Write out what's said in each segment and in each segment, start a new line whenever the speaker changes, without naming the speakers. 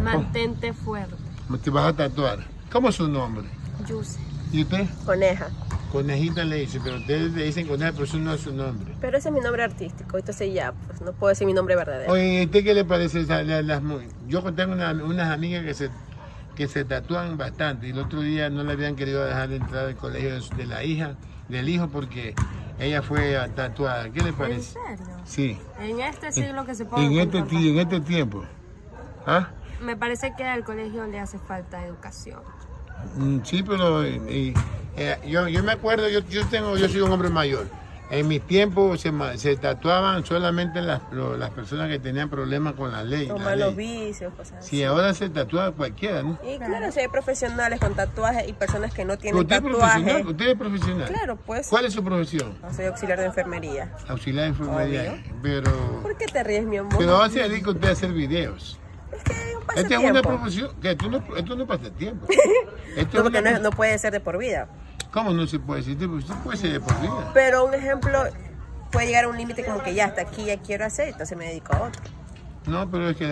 Mantente fuerte.
Te vas a tatuar. ¿Cómo es su nombre?
Yuse.
¿Y usted?
Coneja.
Conejita le dice, pero ustedes le dicen coneja, pero eso no es su nombre.
Pero ese es mi nombre artístico, entonces ya, pues no puedo decir mi nombre verdadero.
Oye, ¿usted qué le parece? Yo tengo unas amigas que se tatúan bastante y el otro día no le habían querido dejar entrar al colegio de la hija, del hijo, porque ella fue tatuada. ¿Qué le parece?
¿En serio?
Sí.
En este siglo que se pone.
En este tiempo. ¿Ah?
Me parece que al colegio le hace falta educación.
Sí, pero yo me acuerdo, yo soy un hombre mayor. En mis tiempos se tatuaban solamente las personas que tenían problemas con la ley.
Como los vicios, cosas así.
Sí, ahora se tatúa cualquiera, ¿no?
Y claro, si hay profesionales con tatuajes y personas que no tienen
¿Usted
tatuajes.
¿Usted es profesional?
Claro, pues.
¿Cuál es su profesión?
No, soy auxiliar de enfermería.
Auxiliar de enfermería.
Obvio.
Pero...
¿Por qué te ríes, mi amor?
Pero ahora se dedica usted a hacer videos.
Es que es un
Esta es
pasatiempo.
una profesión que esto no es pasatiempo.
No, porque no puede ser de por vida.
¿Cómo no se puede decir? Usted puede ser de por vida.
Pero un ejemplo, puede llegar a un límite como que ya hasta aquí ya quiero hacer, entonces me dedico a otro.
No, pero es que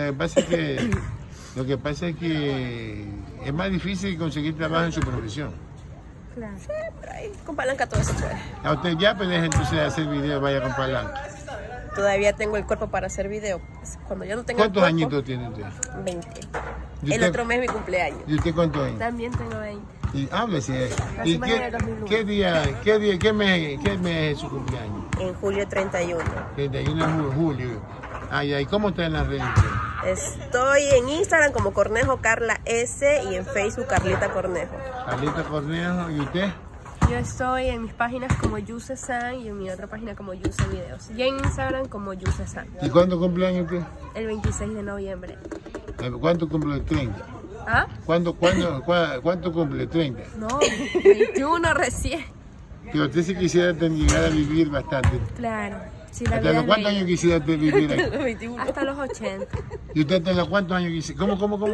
lo que pasa es que es más difícil conseguir trabajo en su profesión.
Claro.
Sí, por ahí, con palanca todo se puede.
A usted ya pues deje entonces de hacer videos, vaya con palanca.
Todavía tengo el cuerpo para hacer video. Pues, cuando ya no tengo
¿Cuántos
el cuerpo,
añitos tiene usted?
20.
¿Y
El
usted?
otro mes es mi cumpleaños.
¿Y usted cuántos años?
También tengo 20.
Y háblese.
La
¿Y
semana de 2001.
qué mes es su cumpleaños?
En julio 31.
31 de julio. Ay, ¿cómo está en las redes?
Estoy en Instagram como Cornejo Carla S y en Facebook Carlita Cornejo.
Carlita Cornejo, ¿y usted?
Yo estoy en mis páginas como Yuse San y en mi otra página como Yuse Videos. Y en Instagram como Yuse San.
¿Y cuándo cumpleaños usted?
El 26 de noviembre.
¿Cuánto cumple? 30.
¿Ah?
¿Cuánto cumple? 30.
No, 21 recién.
Pero usted si quisiera llegar a vivir bastante.
Claro. Si la
¿Hasta
vida
los
es
cuántos
bella.
años quisiera usted vivir aquí?
21.
Hasta los 80.
¿Y usted hasta los cuántos años quisiera? ¿Cómo?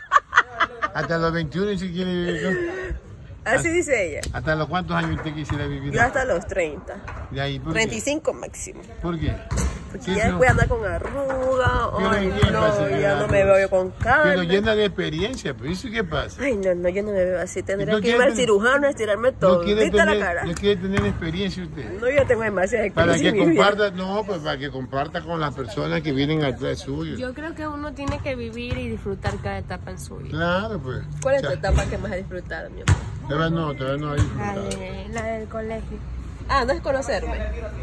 Hasta los 21 si quiere vivir, ¿no?
Así dice ella.
¿Hasta los cuántos años usted quisiera vivir?
Yo hasta los 30.
De ahí, ¿por qué?
35 máximo.
¿Por qué?
Porque
Sí,
ya
pero-
después andar con arruga.
Pero
Ay,
¿qué
no,
pasa?
ya no me veo yo con
Pero
calma.
llena de experiencia, pero ¿eso qué pasa?
Ay, no, yo no me veo así. Tendría
¿No
que irme
quiere
al
tener-
cirujano a estirarme todo. ¿Viste la cara?
no quiere tener experiencia usted?
No, yo tengo demasiada
Para
experiencia
que
en mi vida.
comparta, no, pues para que comparta con las personas que vienen atrás suyo.
Yo creo que uno tiene que vivir y disfrutar cada etapa en su vida.
Claro, pues.
¿Cuál es tu
O sea,
etapa que más has disfrutado, mi amor?
todavía no hay disfrutado.
La del colegio.
Ah, no es conocerme.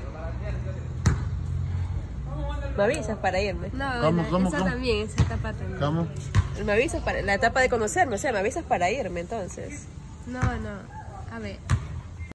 Me avisas para irme.
No,
¿Cómo?
esa también, esa etapa también.
¿Cómo?
Me avisas para la etapa de conocerme, o sea, me avisas para irme entonces.
No. A ver.